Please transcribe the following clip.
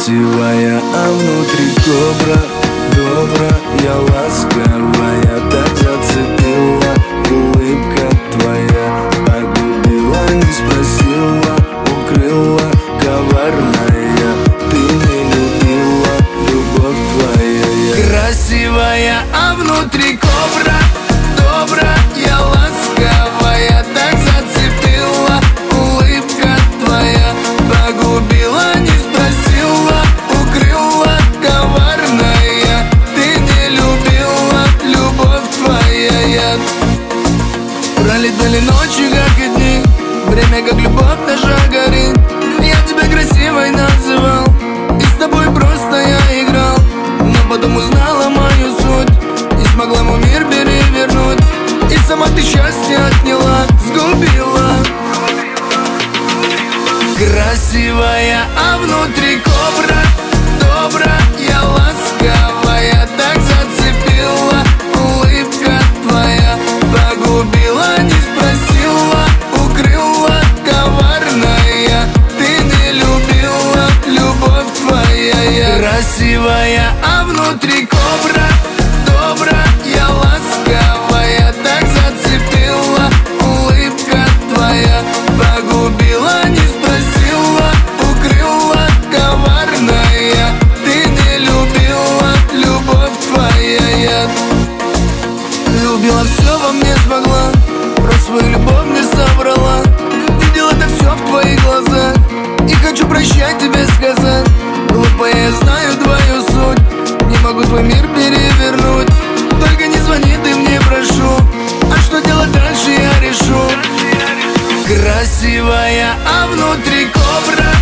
Красивая, а внутри кобра, добрая, ласковая, так зацепила улыбка твоя. Погубила, не спросила, укрыла, коварная. Ты не любила, любовь твоя. Красивая, а внутри кобра, добрая, ласковая, так зацепила улыбка твоя. Погубила, не спросила, укрыла, коварная. Ты не любила, любовь твоя. Пролетали ночи, как и дни, время, как любовь наша горит. Я тебя красивой называл, и с тобой просто я играл. Но потом узнала мою суть, не смогла мой мир перевернуть. И сама ты счастье отняла, сгубила. Красивая, а внутри кобра, добрая, ласковая, так зацепила улыбка твоя. Погубила, не спросила, укрыла, коварная. Ты не любила, любовь твоя. Красивая, а внутри кобра, добрая, ласковая, так зацепила улыбка твоя. Погубила, не спросила, укрыла, коварная. Ты не любила, любовь твоя. Любила, все во мне смогла, про свою любовь не соврала. Видел это все в твоих глазах, и хочу прощать тебе сказать. Глупая, я знаю твою суть, не могу твой мир перевернуть. Только не звони, ты мне, прошу, а что делать дальше я решу. Красивая, а внутри кобра,